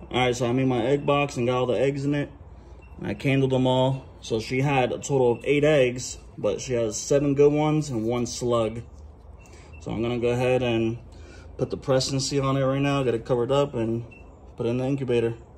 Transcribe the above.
All right, so I made my egg box and got all the eggs in it. And I candled them all. So she had a total of 8 eggs, but she has 7 good ones and 1 slug. So I'm gonna go ahead and put the press and seal on it right now, get it covered up and put it in the incubator.